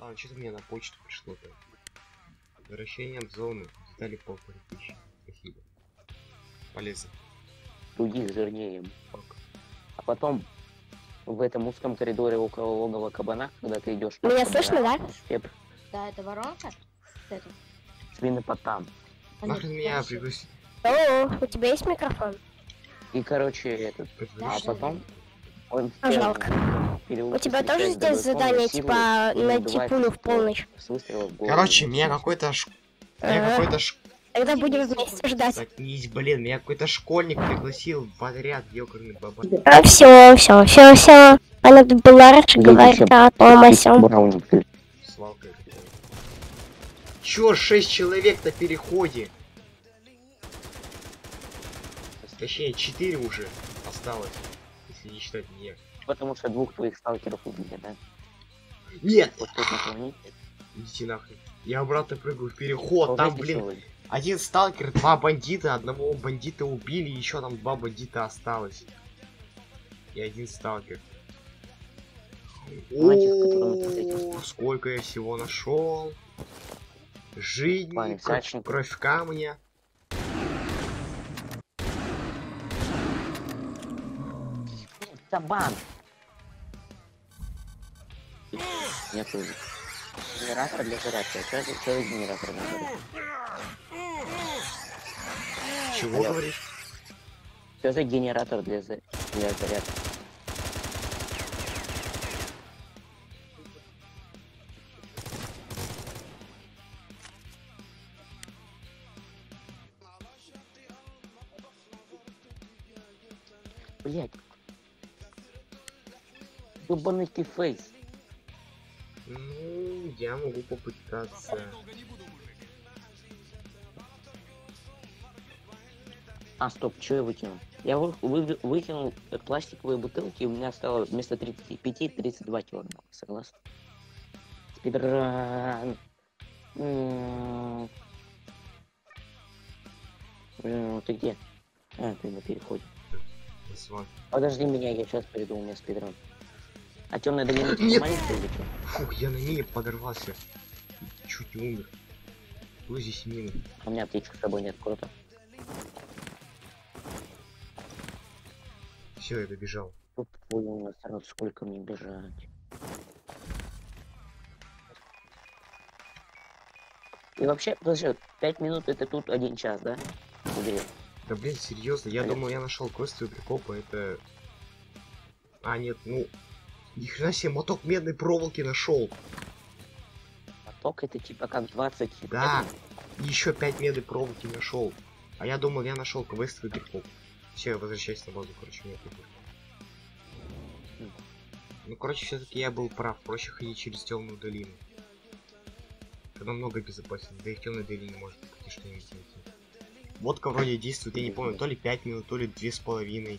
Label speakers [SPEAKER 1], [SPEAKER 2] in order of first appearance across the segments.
[SPEAKER 1] А, что-то мне на почту пришло-то. Возвращением зоны. Детали 1500. Спасибо. Полезно.
[SPEAKER 2] Других жирнее.
[SPEAKER 1] Ок.
[SPEAKER 2] А потом в этом узком коридоре около логова кабана, когда ты идешь.
[SPEAKER 3] Меня слышно, да?
[SPEAKER 4] Да, это воронка. Это.
[SPEAKER 2] Свинопотам.
[SPEAKER 1] Нахрен меня пригласить?
[SPEAKER 3] О, у тебя есть микрофон?
[SPEAKER 2] И короче этот. А потом он
[SPEAKER 3] Жалко. У тебя тоже здесь задание, типа, найти пулю в полночь?
[SPEAKER 1] Короче, меня какой-то
[SPEAKER 3] Тогда будем вместе ждать.
[SPEAKER 1] Заткнись, блин, меня какой-то школьник пригласил в отряд ёкарный баба.
[SPEAKER 3] А, все. Она тут была раньше, говорит о том, о сём.
[SPEAKER 1] Свалка. Чё, 6 человек на переходе? Точнее, 4 уже осталось, если не считать меня.
[SPEAKER 2] Потому что двух твоих сталкеров убили, да?
[SPEAKER 1] Нет!
[SPEAKER 2] Вот тут наклонить.
[SPEAKER 1] Идите нахрен. Я обратно прыгаю в переход, там, блин,
[SPEAKER 2] Веселый.
[SPEAKER 1] один сталкер, 2 бандита, одного бандита убили, еще там 2 бандита осталось. И один сталкер.
[SPEAKER 2] Мальчик, с которым ты встретился.
[SPEAKER 1] О, сколько я всего нашел. Жизнь,
[SPEAKER 2] Парень, сачник.
[SPEAKER 1] кровь камня.
[SPEAKER 2] Табан. Я тоже. Генератор для зарядки. Что за генератор для зарядки?
[SPEAKER 1] Чего
[SPEAKER 2] Алло.
[SPEAKER 1] говоришь?
[SPEAKER 2] Что за генератор для зарядки? Блять. Ёбаный ты фейс.
[SPEAKER 1] Ну, я могу попытаться.
[SPEAKER 2] А, стоп, что я выкинул? Я выкинул пластиковые бутылки, и у меня стало вместо 35 32 килограмма. Согласен? Спидран. Ты где? А, ты на переходе. Подожди меня, я сейчас приду, у меня спидран. А темная долина
[SPEAKER 1] Нет.
[SPEAKER 2] маленькая или что?
[SPEAKER 1] Фух, я на мине подорвался. Чуть не умер. Что здесь мины?
[SPEAKER 2] У меня аптечек с собой нет, круто.
[SPEAKER 1] Все, я добежал.
[SPEAKER 2] Тут понял, насрать, сколько мне бежать. И вообще, подожди, 5 минут это тут 1 час, да? Убери.
[SPEAKER 1] Да блин, серьезно, я
[SPEAKER 2] Понятно.
[SPEAKER 1] думал, я нашел квесты прикопа, это. А, нет, ну. Ни хрена себе, моток медной проволоки нашел.
[SPEAKER 2] Поток это типа как 20.
[SPEAKER 1] Да. Еще 5 медной проволоки нашел. А я думал, я нашел квесты прикоп. Все, я возвращаюсь на базу, короче, нет. Ну, короче, все-таки я был прав. Проще ходить через темную долину. Это намного безопаснее. Да и в темной долине может быть что-нибудь найти. Водка вроде действует, я не помню, то ли 5 минут, то ли 2,5.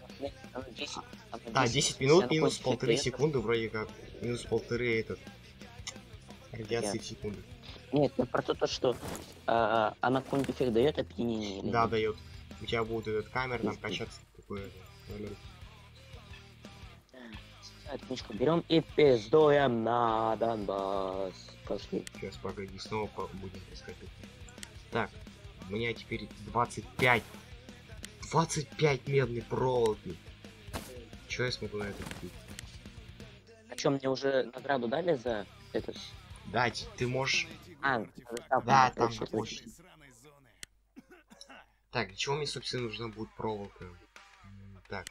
[SPEAKER 1] Да, 10 минут минус 1,5 секунды, вроде как. Минус 1,5 этот. Радиации в секунду.
[SPEAKER 2] Нет, это про то, что она какой-нибудь эффект дает опьянение или
[SPEAKER 1] Да,
[SPEAKER 2] нет?
[SPEAKER 1] дает. У тебя будет этот камер там качаться. Такое.
[SPEAKER 2] Книжку берем и пиздуем на Донбасс. Пошли.
[SPEAKER 1] Сейчас, погоди, снова будем искать. Так, у меня теперь 25. 25 медной проволоки. Чё я смогу на это купить?
[SPEAKER 2] А чё, мне уже награду дали за этот?
[SPEAKER 1] Да, ты можешь...
[SPEAKER 2] А,
[SPEAKER 1] Да, там очень. Так, для чего мне, собственно, нужна будет проволока? Так.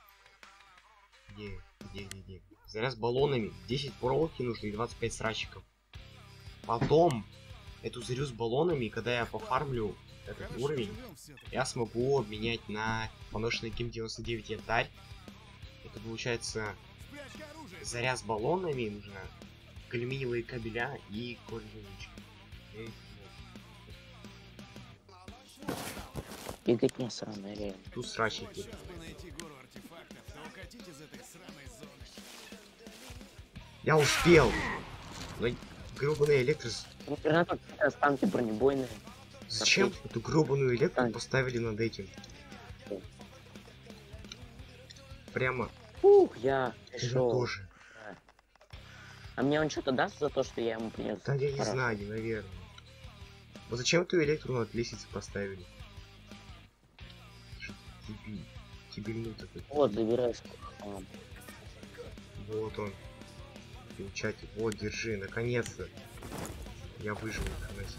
[SPEAKER 1] Где? Заряд с баллонами. 10 проволоки нужно и 25 срачиков. Потом, эту зарю с баллонами, когда я пофармлю этот уровень, я смогу обменять на поношенный Ким 99 янтарь. Это получается заряд с баллонами нужно, алюминиевые кабеля и корзиночки.
[SPEAKER 2] Беготня сраная, реально.
[SPEAKER 1] Тут срачники. Я успел! Но гребаный электрос...
[SPEAKER 2] Гранату станки бронебойные.
[SPEAKER 1] Зачем эту гребаную электрику поставили над этим? Прямо...
[SPEAKER 2] Ух, я
[SPEAKER 1] Я
[SPEAKER 2] пришел.
[SPEAKER 1] тоже.
[SPEAKER 2] А мне он что-то даст за то, что я ему принес?
[SPEAKER 1] Да я не знаю, наверное. Вот зачем эту электро от лестницы поставили? Дебильный такой.
[SPEAKER 2] Вот, забирай.
[SPEAKER 1] Вот он. В чате. Вот, держи, наконец-то. Я выжил, наконец.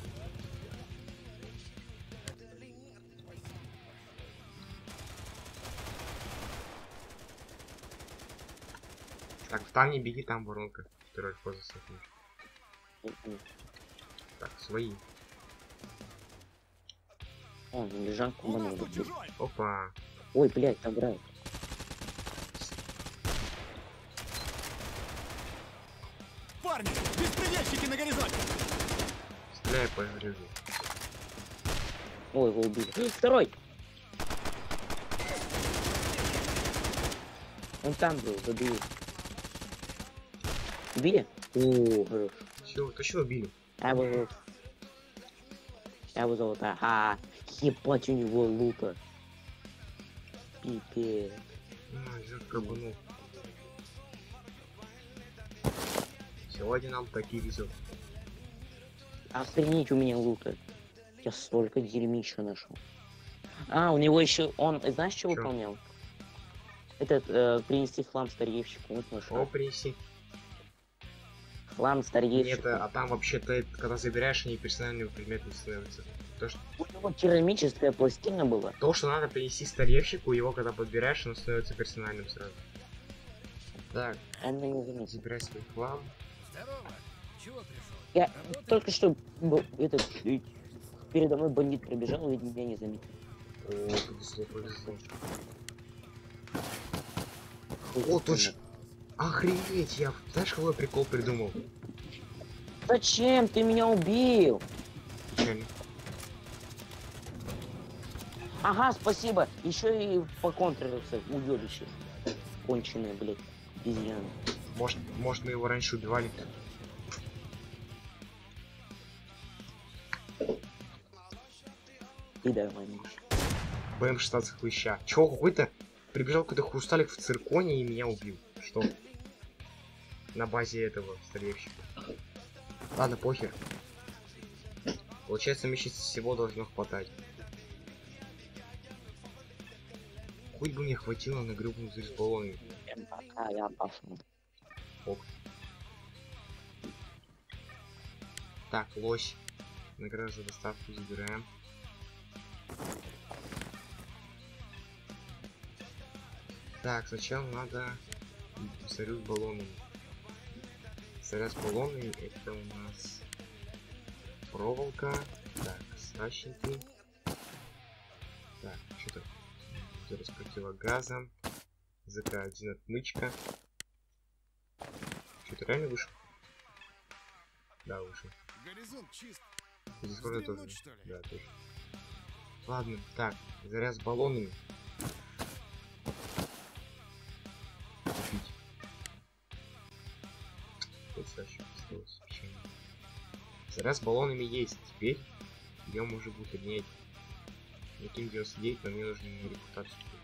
[SPEAKER 1] Так, там не беги, там воронка. Второй поза сохнешь. Так, свои.
[SPEAKER 2] О, лежанку манул.
[SPEAKER 1] Опа.
[SPEAKER 2] Ой, блядь, там брат.
[SPEAKER 5] Парни, беспредельщики на горизонте!
[SPEAKER 1] Стреляй по грязу.
[SPEAKER 2] Ой, его убили. Второй! Он там был, забил. Убили? О, хорош.
[SPEAKER 1] Все, точно убили.
[SPEAKER 2] Я его золото. Ага. Ебать, у него лука. Пипец.
[SPEAKER 1] Жир крабанул. Сегодня нам такие везет.
[SPEAKER 2] Охренеть, у меня лука. Я столько дерьмища нашел. А, у него еще он, знаешь, что выполнял? Этот, принести хлам старьевщику. Вот нашел.
[SPEAKER 1] О, принеси.
[SPEAKER 2] Хлам старьевщику.
[SPEAKER 1] Нет, а там вообще-то, когда забираешь, они персональными предметами становятся. То, что...
[SPEAKER 2] У него керамическая пластина была.
[SPEAKER 1] То, что надо принести старьевщику, его когда подбираешь, оно становится персональным сразу. Так,
[SPEAKER 2] Он меня не заметил.
[SPEAKER 1] забирай свой хлам.
[SPEAKER 5] Здорово! Чего пришел?
[SPEAKER 2] Я только что этот передо мной бандит пробежал, ведь меня не заметил.
[SPEAKER 1] О, повезло, повезло. О, тут же... Охренеть, я... Знаешь, какой прикол придумал?
[SPEAKER 2] Зачем ты меня убил?
[SPEAKER 1] Печально.
[SPEAKER 2] Ага, спасибо. Еще и поконтрился, уебище. Конченые, блядь, обезьяны.
[SPEAKER 1] Может мы его раньше убивали?
[SPEAKER 2] Ты нормально.
[SPEAKER 1] БМ-16 хлыща. Чего, какой-то... Прибежал какой-то хрусталик в цирконе и меня убил. Что? На базе этого старьевщика. Ладно, похер. Получается, мне сейчас всего должно хватать. Хоть бы мне хватило на гребаную с баллонами.
[SPEAKER 2] Пока я пошел.
[SPEAKER 1] Ок. Так, лось. Награду за доставку забираем. Так, сначала надо царю с баллонами. Царя с баллонами это у нас проволока. Так, сращенки. Так, что-то с противогазом. ЗК-1 отмычка. Что-то реально вышел? Да, вышел.
[SPEAKER 5] Горизонт чист.
[SPEAKER 1] Здесь вроде тоже.
[SPEAKER 5] Вздремнуть, что ли?
[SPEAKER 1] Да, тоже. Ладно, так, заряд с баллонами. Купить. Вот сращенки осталось. Печально. Заряд с баллонами есть. Теперь ее можно будет обменять. Яким 99, но мне нужно репутацию.